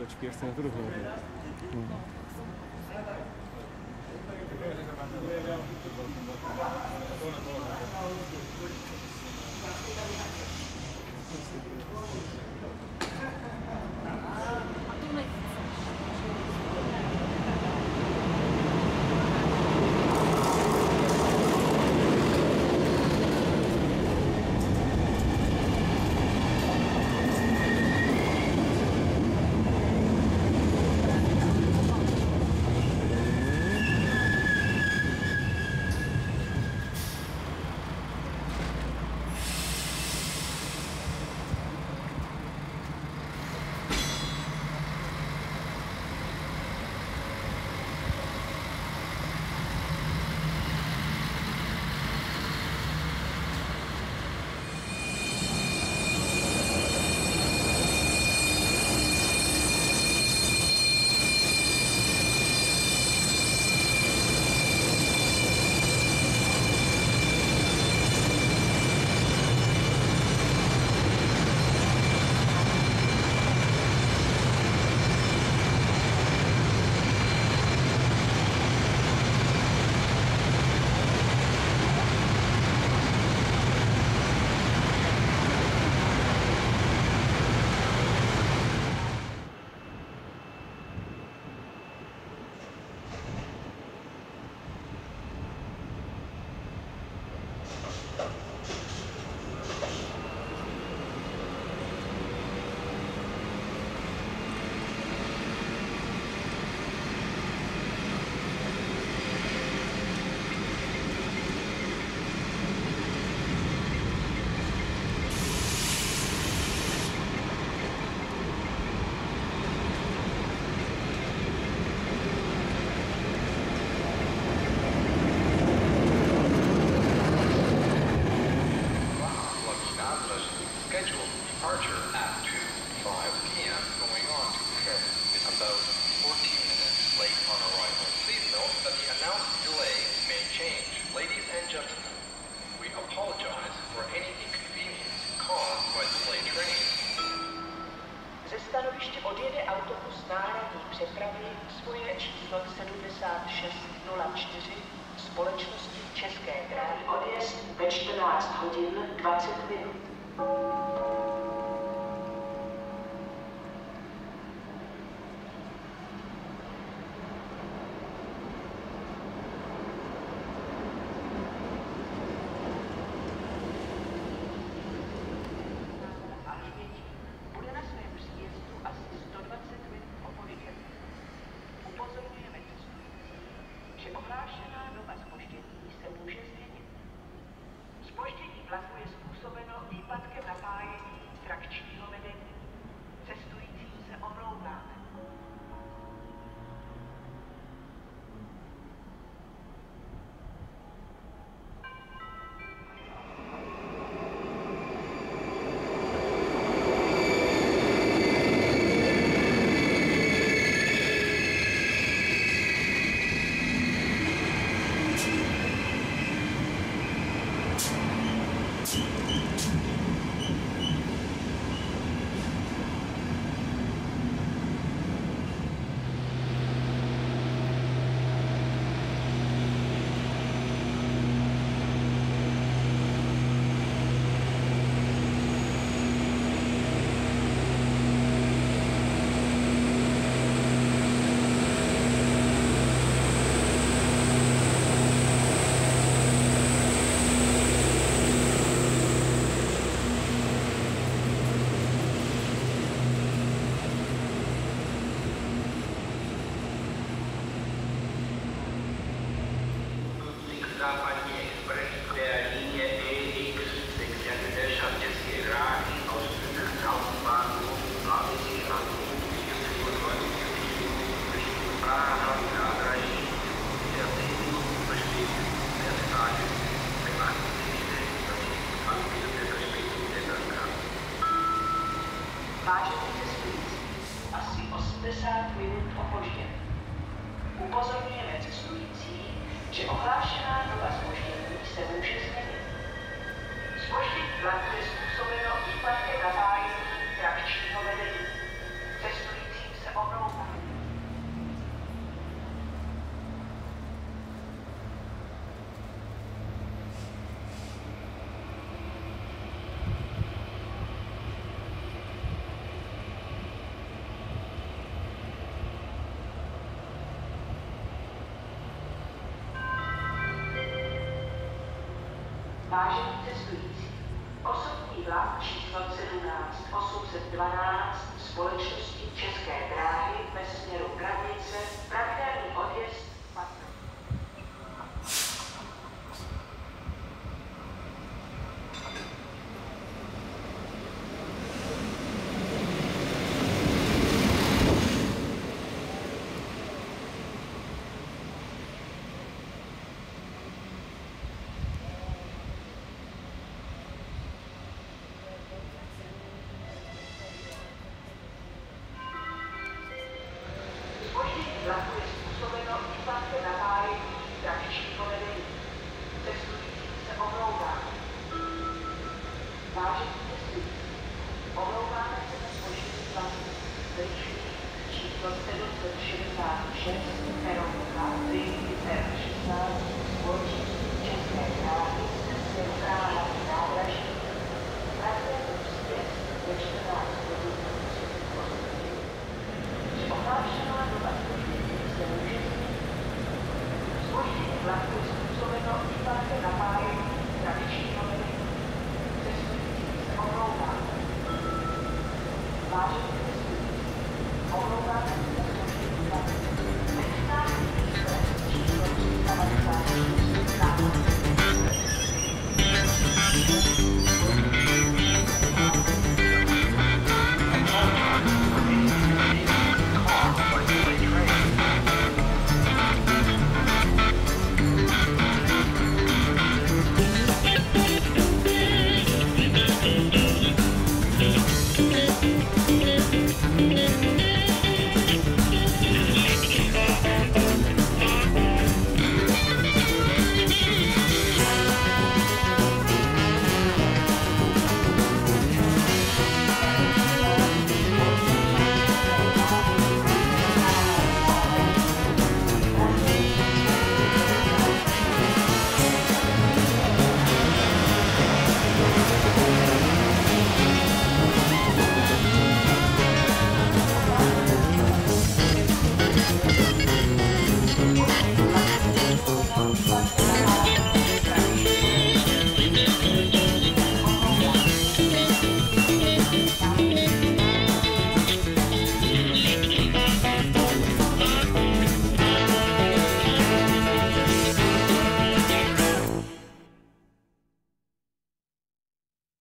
Počkej, já se na to dohledu. Stanoviště odjede autobus náhradní přepravy svoje číslo 7604 společnosti České dráhy. Odjezd ve 14 hodin 20 minut. Vážení cestující, asi 80 minut opožděn. Upozorňujeme cestující, že ohlášená doba zpoždění se může změnit. Zpoždění vlaku je způsobeno výpadkem napájení trakčního vedení. Cestujícím se omlouvá. Vážení cestující, osobní vlak číslo 17812 společnosti České dráhy ve směru Kladnice, pravidelný odjezd 15. Zpoždění vlaku je způsobeno špatným napájením trakčního vedení. Cestující se omlouvá. Vážení cestující, omlouváme se na zpoždění vlaku Zryšný číslo 766 Peronka R16 společnosti České dráhy se směru Praha nádraží. Pravidelný příjezd ve 14 hodin. Ohlášená doba zpoždění se může změnit. Zpoždění vlaku je způsobeno špatným napájením trakčního